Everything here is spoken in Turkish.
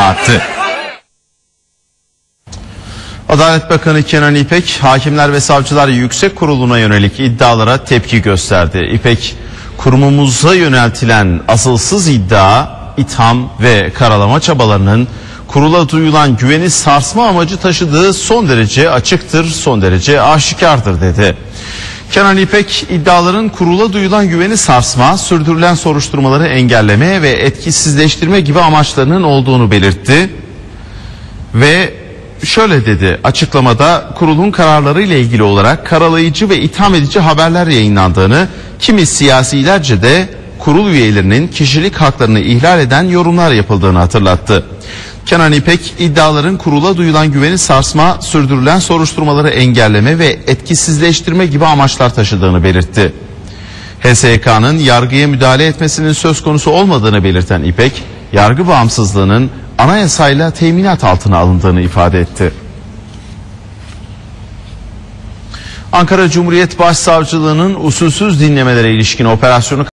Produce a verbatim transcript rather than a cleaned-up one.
attı. Adalet Bakanı Kenan İpek, Hakimler ve Savcılar Yüksek Kurulu'na yönelik iddialara tepki gösterdi. İpek, kurumumuza yöneltilen asılsız iddia, itham ve karalama çabalarının kurula duyulan güveni sarsma amacı taşıdığı son derece açıktır, son derece aşikardır dedi. Kenan İpek, iddiaların kurula duyulan güveni sarsma, sürdürülen soruşturmaları engelleme ve etkisizleştirme gibi amaçlarının olduğunu belirtti. Ve şöyle dedi açıklamada, kurulun kararları ile ilgili olarak karalayıcı ve itham edici haberler yayınlandığını, kimi siyasilerce de kurul üyelerinin kişilik haklarını ihlal eden yorumlar yapıldığını hatırlattı. Kenan İpek, iddiaların kurula duyulan güveni sarsma, sürdürülen soruşturmaları engelleme ve etkisizleştirme gibi amaçlar taşıdığını belirtti. H S Y K'nın yargıya müdahale etmesinin söz konusu olmadığını belirten İpek, yargı bağımsızlığının anayasayla teminat altına alındığını ifade etti. Ankara Cumhuriyet Başsavcılığı'nın usulsüz dinlemelere ilişkin operasyonu